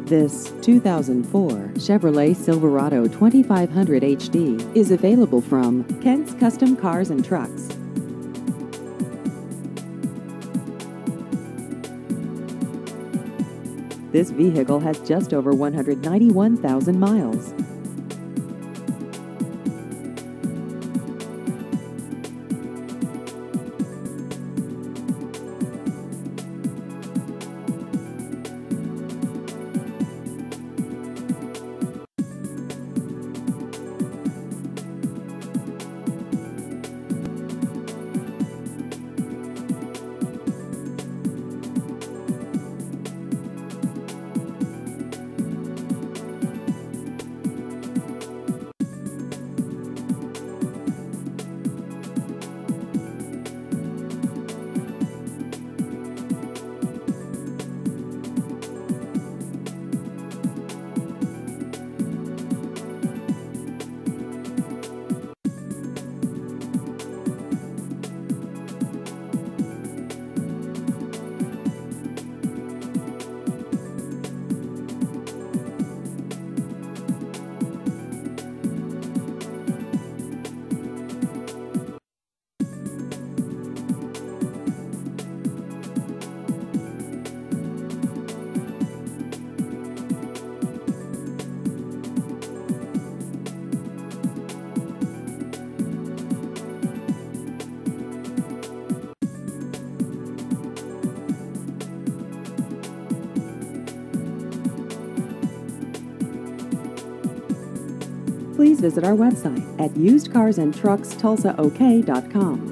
This 2004 Chevrolet Silverado 2500 HD is available from Kent's Custom Cars and Trucks. This vehicle has just over 191,000 miles. Please visit our website at usedcarsandtruckstulsaok.com.